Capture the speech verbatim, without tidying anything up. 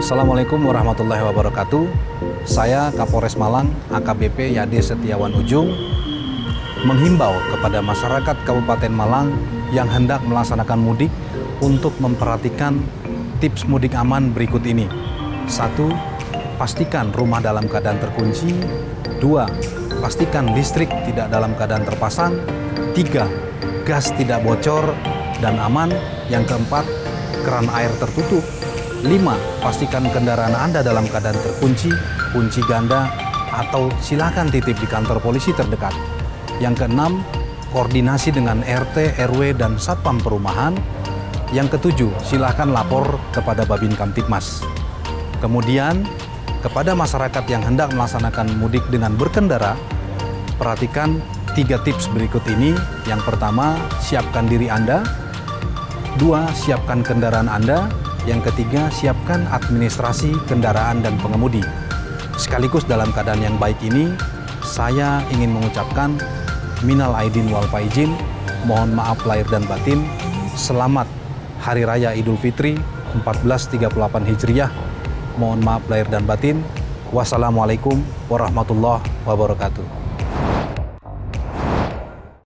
Assalamualaikum warahmatullahi wabarakatuh. Saya Kapolres Malang A K B P Yade Setiawan Ujung menghimbau kepada masyarakat Kabupaten Malang yang hendak melaksanakan mudik untuk memperhatikan tips mudik aman berikut ini. Satu, pastikan rumah dalam keadaan terkunci. Dua, pastikan listrik tidak dalam keadaan terpasang. Tiga, gas tidak bocor dan aman. Yang keempat, keran air tertutup. Lima, pastikan kendaraan Anda dalam keadaan terkunci, kunci ganda, atau silakan titip di kantor polisi terdekat. Yang keenam, koordinasi dengan R T, R W, dan Satpam Perumahan. Yang ketujuh, silakan lapor kepada Babin Kamtibmas. Kemudian, kepada masyarakat yang hendak melaksanakan mudik dengan berkendara, perhatikan tiga tips berikut ini. Yang pertama, siapkan diri Anda. Dua, siapkan kendaraan Anda. Yang ketiga, siapkan administrasi kendaraan dan pengemudi. Sekaligus dalam keadaan yang baik ini, saya ingin mengucapkan minal aidin wal faizin, mohon maaf lahir dan batin. Selamat Hari Raya Idul Fitri seribu empat ratus tiga puluh delapan Hijriah. Mohon maaf lahir dan batin. Wassalamualaikum warahmatullahi wabarakatuh.